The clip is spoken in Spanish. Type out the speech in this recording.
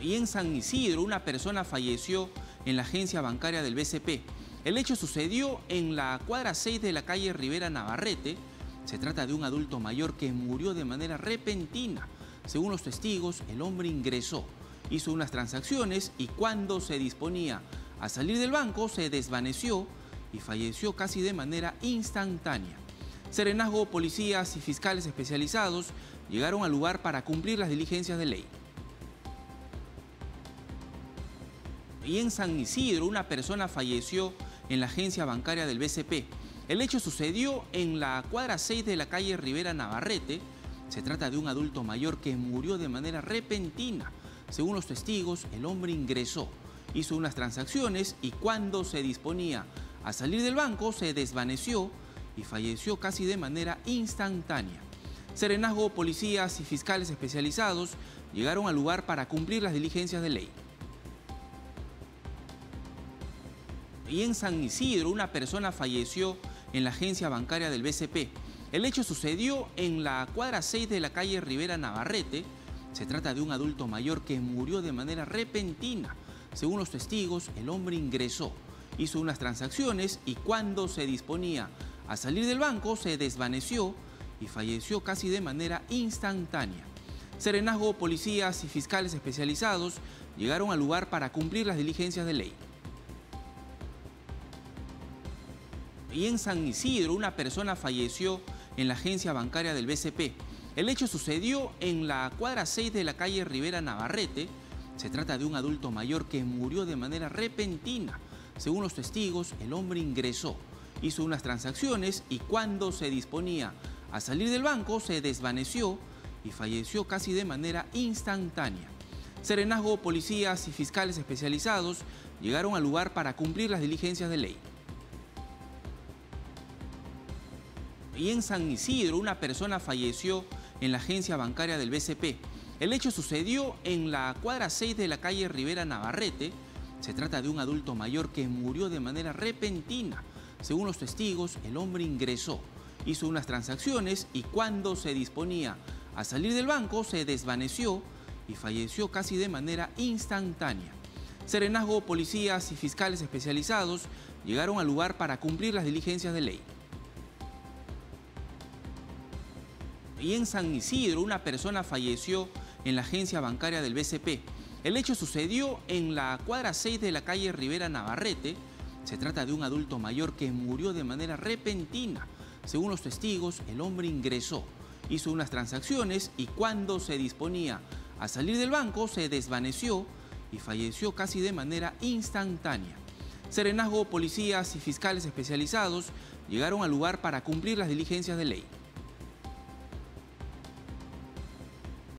Y en San Isidro, una persona falleció en la agencia bancaria del BCP. El hecho sucedió en la cuadra 6 de la calle Rivera Navarrete. Se trata de un adulto mayor que murió de manera repentina. Según los testigos, el hombre ingresó, hizo unas transacciones y cuando se disponía a salir del banco se desvaneció y falleció casi de manera instantánea. Serenazgo, policías y fiscales especializados llegaron al lugar para cumplir las diligencias de ley. Y en San Isidro, una persona falleció en la agencia bancaria del BCP. El hecho sucedió en la cuadra 6 de la calle Rivera Navarrete. Se trata de un adulto mayor que murió de manera repentina. Según los testigos, el hombre ingresó, hizo unas transacciones y cuando se disponía a salir del banco se desvaneció y falleció casi de manera instantánea. Serenazgo, policías y fiscales especializados llegaron al lugar para cumplir las diligencias de ley. Y en San Isidro, una persona falleció en la agencia bancaria del BCP. El hecho sucedió en la cuadra 6 de la calle Rivera Navarrete. Se trata de un adulto mayor que murió de manera repentina. Según los testigos, el hombre ingresó, hizo unas transacciones y cuando se disponía a salir del banco se desvaneció y falleció casi de manera instantánea. Serenazgo, policías y fiscales especializados llegaron al lugar para cumplir las diligencias de ley. Y en San Isidro, una persona falleció en la agencia bancaria del BCP. El hecho sucedió en la cuadra 6 de la calle Rivera Navarrete. Se trata de un adulto mayor que murió de manera repentina. Según los testigos, el hombre ingresó, hizo unas transacciones y cuando se disponía a salir del banco se desvaneció y falleció casi de manera instantánea. Serenazgo, policías y fiscales especializados llegaron al lugar para cumplir las diligencias de ley. Y en San Isidro, una persona falleció en la agencia bancaria del BCP. El hecho sucedió en la cuadra 6 de la calle Rivera Navarrete. Se trata de un adulto mayor que murió de manera repentina. Según los testigos, el hombre ingresó, hizo unas transacciones y cuando se disponía a salir del banco se desvaneció y falleció casi de manera instantánea. Serenazgo, policías y fiscales especializados llegaron al lugar para cumplir las diligencias de ley. Y en San Isidro, una persona falleció en la agencia bancaria del BCP. El hecho sucedió en la cuadra 6 de la calle Rivera Navarrete. Se trata de un adulto mayor que murió de manera repentina. Según los testigos, el hombre ingresó, hizo unas transacciones y cuando se disponía a salir del banco se desvaneció y falleció casi de manera instantánea. Serenazgo, policías y fiscales especializados llegaron al lugar para cumplir las diligencias de ley.